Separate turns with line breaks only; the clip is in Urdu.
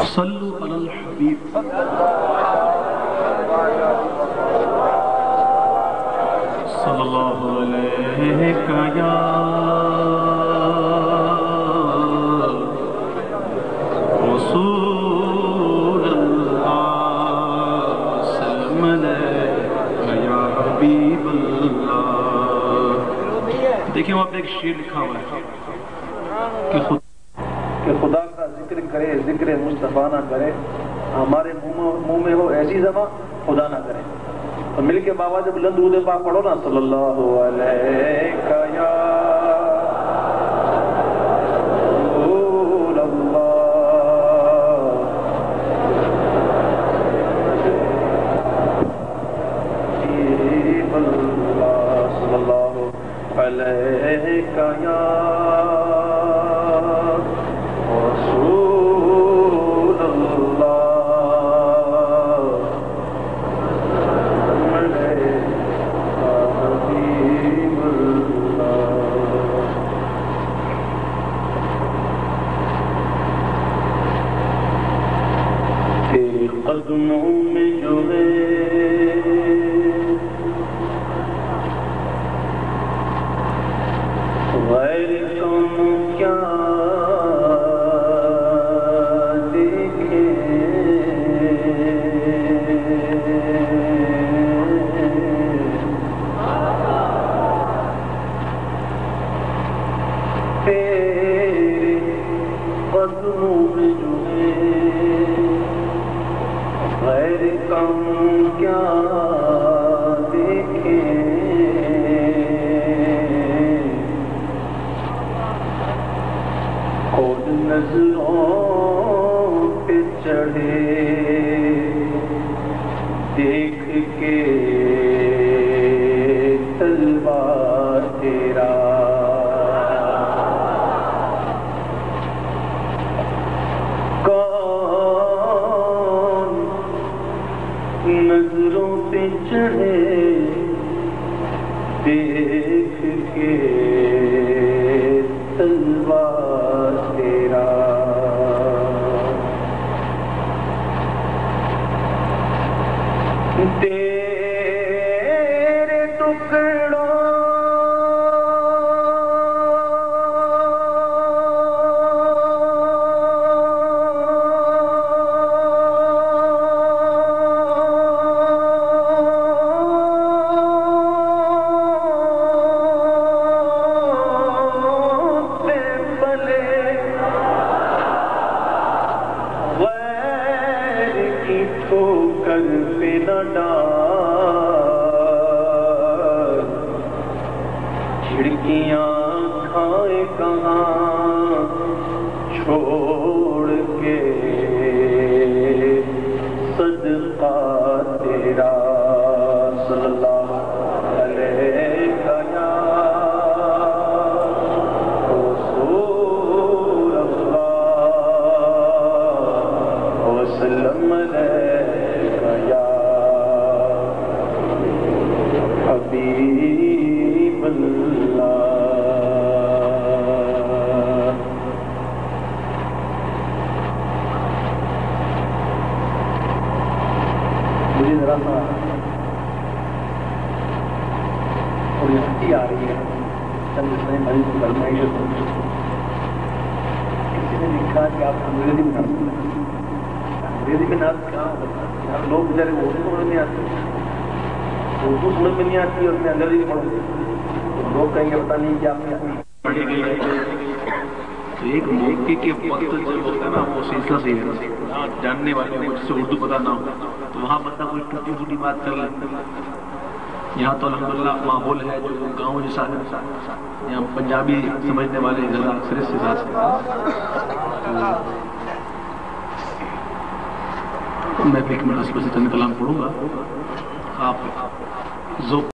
صلو علی الحبیب صلی اللہ علیہ یا رسول اللہ سلم علیہ یا حبیب اللہ۔ دیکھیں وہاں پہ ایک شعر لکھا ہوا ہے کہ خدا کا ذکر کرے ذکر مصطفیٰ نہ کرے، ہمارے منہ میں ہو ایسی زبان خدا نہ کرے۔ تو مل کے بابا جب بلند درود پاک پڑھو نا، صلی اللہ علیہ یا رسول اللہ حبیب اللہ صلی اللہ علیہ یا قدموں میں جو ہے غیر کون کیا دیکھے، تیرے قدموں میں جو ہے غیر کون کیا دیکھے، خود نظروں پہ چڑھے دیکھ کے تلوار تیرا، نظروں پہ چڑھے دیکھ کے تلوار تیرا، تیرے ٹکڑوں ٹھوکر پہ نہ ڈال، کھڑکیاں کھائے کہاں چھوڑ کے صدقہ تیرا، صلی اللہ علیہ یا رسول اللہ وسلم حبیب اللہ۔ مجھے ذرا سا تھوڑی ہنسی آ رہی ہے، چند اتنے مریض کو فرمائش ہے، کسی نے لکھا کہ آپ انگریزی میں ناز کریں، انگریزی میں ناز کہاں ہوتا ہے؟ لوگ بیچارے اردو سمجھ نہیں آتے، اردو سمجھ میں نہیں آتی اور میں انگریزی پڑھوں گی تو لوگ کہیں گے پتہ نہیں کہ آپ نے پڑھی گئی ہے۔ تو ایک موقع کے وقت جو ہوتا ہے نا وہ سلسلہ سے جاننے والے کو جس سے اردو پتہ نہ ہو تو وہاں بندہ کوئی ٹوٹی پھوٹی بات کر لیتا ہے۔ یہاں تو الحمدللہ ماحول ہے جو گاؤں جیسا ہے، یہاں پنجابی سمجھنے والے زیادہ اکثریت سے زیادہ، میں بھی ایک مناسب سے چند کلام پڑھوں گا، آپ ذوق